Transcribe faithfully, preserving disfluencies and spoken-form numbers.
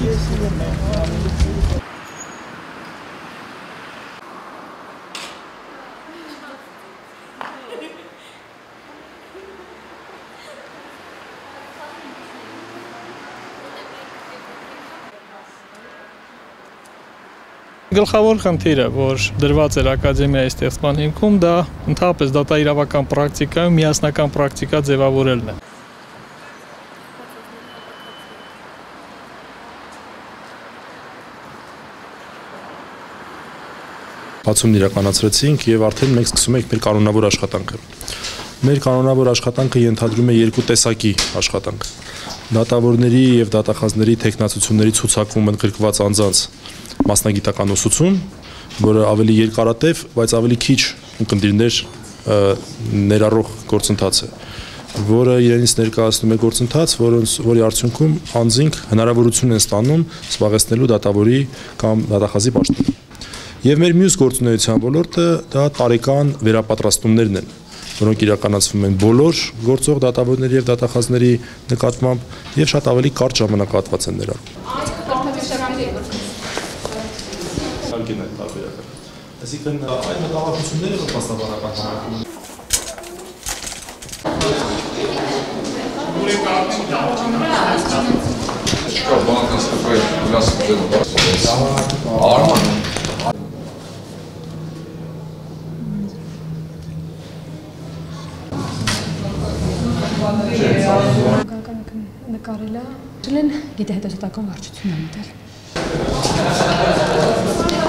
Գլխավոր խնդիրը, որ դրված էր ակադեմիայի ստեղծման հիմքում, դա ընդհանրապես դատաիրավական պրակտիկայում միասնական պրակտիկա ձևավորելն է։ Բացումն իրականացրեցինք եւ արդեն մենք սկսում ենք մեր կանոնավոր աշխատանքը։ Մեր կանոնավոր աշխատանքը ենթադրում է երկու տեսակի աշխատանք։ Դատավորների եւ դատախազների տեխնացությունների ցուցակում ընդգրկված անձանց մասնագիտական ուսուցում, որը ավելի երկարատև, բայց ավելի քիչ ունկնդիրներ ներառող գործընթաց է, որը իրենից ներկայացնում է գործընթաց, որի արդյունքում անձինք հնարավորություն են ստանում զբաղեցնելու դատավորի կամ դատախազի պաշտոն։ Եվ մեր մյուս գործունեության ոլորտը դա տարեկան վերապատրաստումներն են, որոնք իրականացվում են բոլոր գործող դատավորների եւ դատախազների նկատմամբ եւ շատ ավելի կարճ ժամանակահատված են ներառում։ Այսինքն այդ մտահոգությունները որ փաստաբանական համակարգում նկարելա, գիտե հետազոտական վարչություն եմ ուտել։